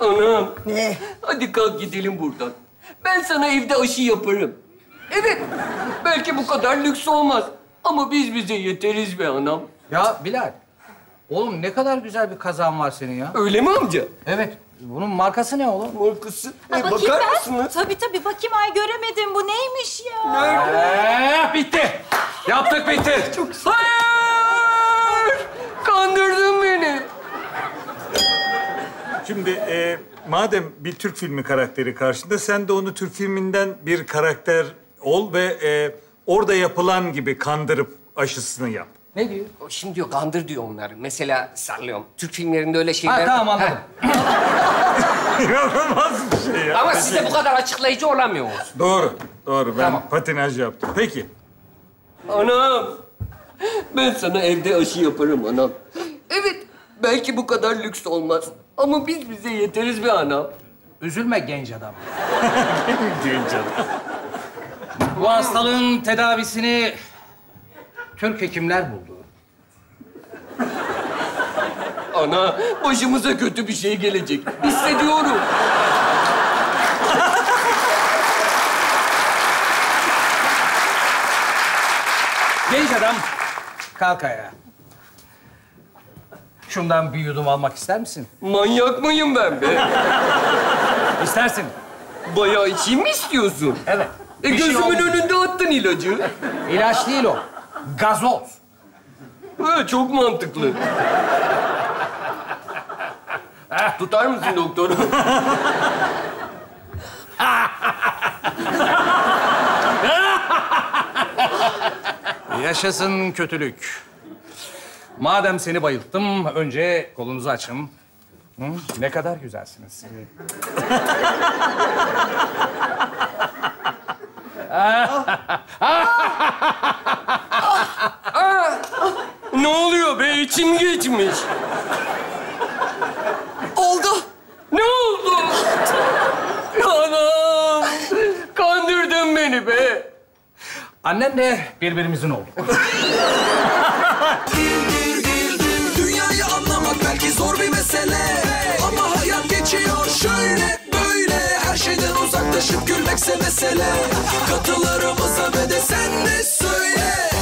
Anam. Ne? Hadi kalk gidelim buradan. Ben sana evde aşı yaparım. Evet, belki bu kadar lüks olmaz. Ama biz bize yeteriz be anam. Ya Bilal, oğlum ne kadar güzel bir kazağın var senin ya. Öyle mi amca? Evet, bunun markası ne oğlum? Markası. Bakayım Bakar ben. mısınız? Tabii bakayım. Ay göremedim. Bu neymiş ya? Bitti. Yaptık, bitti. Hayır! Kandırdın beni. Şimdi madem bir Türk filmi karakteri karşında, sen de onu Türk filminden bir karakter ol ve orada yapılan gibi kandırıp aşısını yap. Ne diyor? O şimdi diyor, kandır diyor onları. Mesela sallıyorum. Türk filmlerinde öyle şeyler... Ha, tamam anladım. İnanılmaz bir şey ya. Ama siz de bu kadar açıklayıcı olamıyorsunuz. Doğru, doğru. Ben Tamam. patinaj yaptım. Peki. Anam, ben sana evde aşı yaparım anam. Evet, belki bu kadar lüks olmaz. Ama biz bize yeteriz be anam. Üzülme genç adam. Genç adam. Bu hastalığın tedavisini Türk hekimler buldu. Ana, başımıza kötü bir şey gelecek. Hissediyorum. Genç adam, kalk ayağa. Şundan bir yudum almak ister misin? Manyak mıyım ben be? İstersin. Bayağı içeyim mi istiyorsun? Evet. Bir şey Gözümün olmaz. önünde attın ilacı. İlaç değil o. Gazoz. Ha, çok mantıklı. Tutar mısın doktor? Yaşasın kötülük. Madem seni bayılttım, önce kolunuzu açın. Hı? Ne kadar güzelsiniz. Ne oluyor be? İçim geçmiş. Oldu. Ne oldu? Anam! Kandırdın beni be. Annenle birbirimizin olduk. Dünyayı anlamak belki zor bir mesele, ama hayat geçiyor şöyle böyle. Her şeyden uzaklaşıp gülmekse mesele. Katılarımıza ve de sen de söyle.